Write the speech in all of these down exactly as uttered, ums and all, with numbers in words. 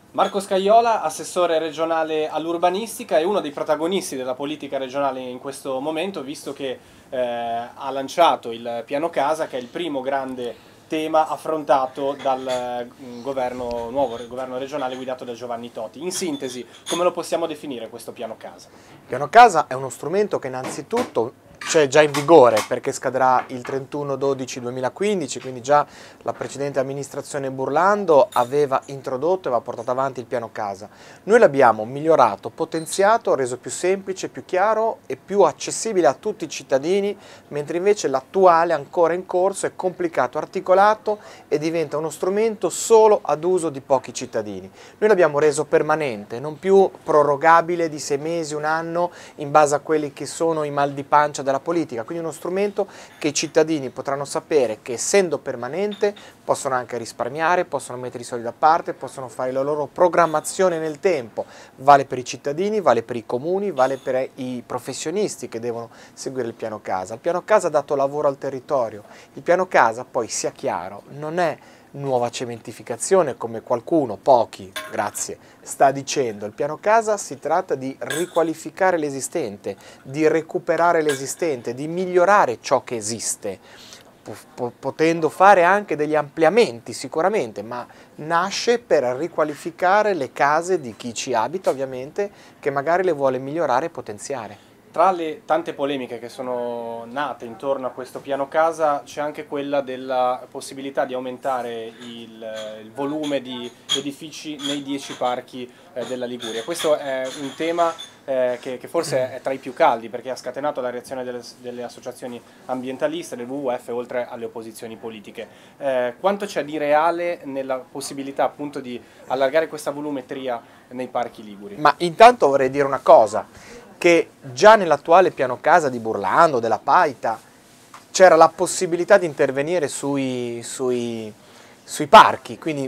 Marco Scajola, assessore regionale all'urbanistica, è uno dei protagonisti della politica regionale in questo momento, visto che eh, ha lanciato il Piano Casa, che è il primo grande tema affrontato dal mm, governo nuovo, il governo regionale guidato da Giovanni Toti. In sintesi, come lo possiamo definire questo Piano Casa? Il Piano Casa è uno strumento che innanzitutto c'è già in vigore perché scadrà il trentuno dodici duemilaquindici, quindi già la precedente amministrazione Burlando aveva introdotto e aveva portato avanti il Piano Casa. Noi l'abbiamo migliorato, potenziato, reso più semplice, più chiaro e più accessibile a tutti i cittadini, mentre invece l'attuale, ancora in corso, è complicato, articolato e diventa uno strumento solo ad uso di pochi cittadini. Noi l'abbiamo reso permanente, non più prorogabile di sei mesi, un anno, in base a quelli che sono i mal di pancia della politica, quindi uno strumento che i cittadini potranno sapere che, essendo permanente, possono anche risparmiare, possono mettere i soldi da parte, possono fare la loro programmazione nel tempo. Vale per i cittadini, vale per i comuni, vale per i professionisti che devono seguire il Piano Casa. Il Piano Casa ha dato lavoro al territorio. Il Piano Casa, poi, sia chiaro, non è nuova cementificazione come qualcuno, pochi, grazie, sta dicendo. Il Piano Casa si tratta di riqualificare l'esistente, di recuperare l'esistente, di migliorare ciò che esiste, potendo fare anche degli ampliamenti sicuramente, ma nasce per riqualificare le case di chi ci abita, ovviamente, che magari le vuole migliorare e potenziare. Tra le tante polemiche che sono nate intorno a questo Piano Casa c'è anche quella della possibilità di aumentare il, il volume di edifici nei dieci parchi eh, della Liguria. Questo è un tema eh, che, che forse è tra i più caldi, perché ha scatenato la reazione delle, delle associazioni ambientaliste, del W W F, oltre alle opposizioni politiche. Eh, quanto c'è di reale nella possibilità appunto di allargare questa volumetria nei parchi liguri? Ma intanto vorrei dire una cosa, che già nell'attuale Piano Casa di Burlando, della Paita, c'era la possibilità di intervenire sui, sui, sui parchi, quindi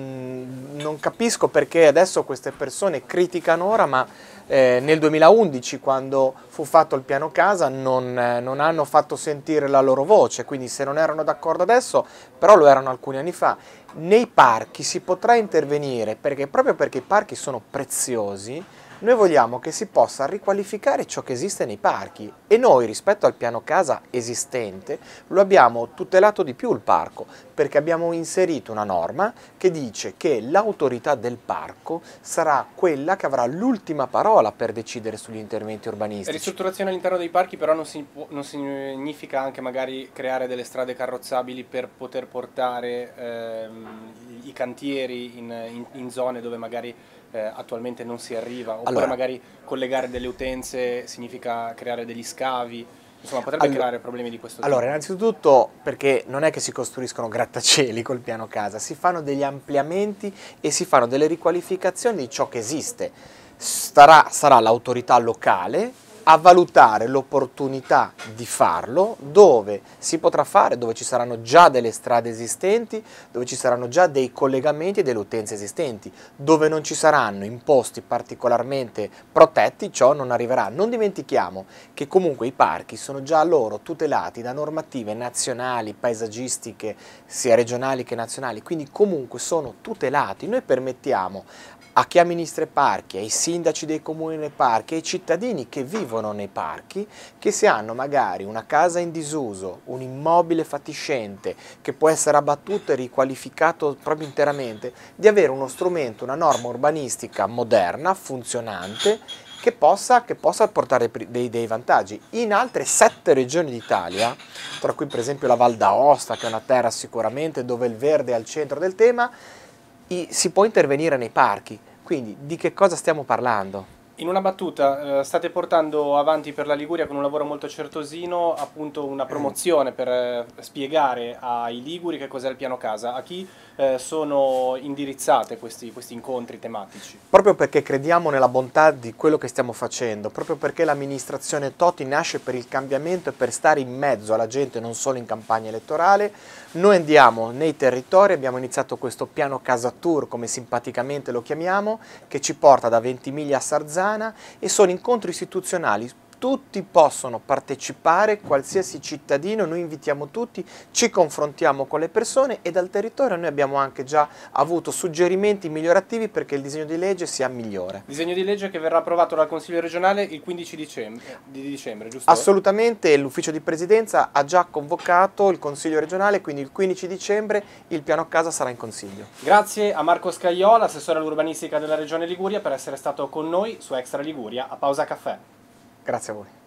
mh, non capisco perché adesso queste persone criticano ora, ma eh, nel duemilaundici, quando fu fatto il Piano Casa, non, eh, non hanno fatto sentire la loro voce, quindi se non erano d'accordo adesso, però lo erano alcuni anni fa. Nei parchi si potrà intervenire, perché proprio perché i parchi sono preziosi, noi vogliamo che si possa riqualificare ciò che esiste nei parchi, e noi, rispetto al Piano Casa esistente, lo abbiamo tutelato di più il parco, perché abbiamo inserito una norma che dice che l'autorità del parco sarà quella che avrà l'ultima parola per decidere sugli interventi urbanistici. Ristrutturazione all'interno dei parchi però non, si, non significa anche magari creare delle strade carrozzabili per poter portare ehm, i cantieri in, in, in zone dove magari eh, attualmente non si arriva, oppure allora, magari collegare delle utenze significa creare degli scavi, insomma potrebbe allora, creare problemi di questo tipo. Allora, innanzitutto perché non è che si costruiscono grattacieli col Piano Casa, si fanno degli ampliamenti e si fanno delle riqualificazioni di ciò che esiste. Starà, sarà l'autorità locale a valutare l'opportunità di farlo, dove si potrà fare, dove ci saranno già delle strade esistenti, dove ci saranno già dei collegamenti e delle utenze esistenti, dove non ci saranno imposti particolarmente protetti, ciò non arriverà. Non dimentichiamo che comunque i parchi sono già loro tutelati da normative nazionali, paesaggistiche, sia regionali che nazionali, quindi comunque sono tutelati. Noi permettiamo a chi amministra i parchi, ai sindaci dei comuni nei parchi, ai cittadini che vivono nei parchi, che se hanno magari una casa in disuso, un immobile fatiscente che può essere abbattuto e riqualificato proprio interamente, di avere uno strumento, una norma urbanistica moderna, funzionante, che possa, che possa portare dei, dei vantaggi. In altre sette regioni d'Italia, tra cui per esempio la Val d'Aosta, che è una terra sicuramente dove il verde è al centro del tema, si può intervenire nei parchi. Quindi di che cosa stiamo parlando? In una battuta, eh, state portando avanti per la Liguria con un lavoro molto certosino appunto una promozione per eh, spiegare ai liguri che cos'è il Piano Casa, a chi eh, sono indirizzate questi, questi incontri tematici. Proprio perché crediamo nella bontà di quello che stiamo facendo, proprio perché l'amministrazione Toti nasce per il cambiamento e per stare in mezzo alla gente, non solo in campagna elettorale, noi andiamo nei territori, abbiamo iniziato questo Piano Casa Tour, come simpaticamente lo chiamiamo, che ci porta da Ventimiglia a Sarzana, e sono incontri istituzionali tutti possono partecipare, qualsiasi cittadino, noi invitiamo tutti, ci confrontiamo con le persone e dal territorio noi abbiamo anche già avuto suggerimenti migliorativi perché il disegno di legge sia migliore. Disegno di legge che verrà approvato dal Consiglio regionale il quindici dicembre, di dicembre, giusto? Assolutamente, l'ufficio di presidenza ha già convocato il Consiglio regionale, quindi il quindici dicembre il piano casa sarà in Consiglio. Grazie a Marco Scaiola, assessore all'urbanistica della Regione Liguria, per essere stato con noi su Extra Liguria a Pausa Caffè. Grazie a voi.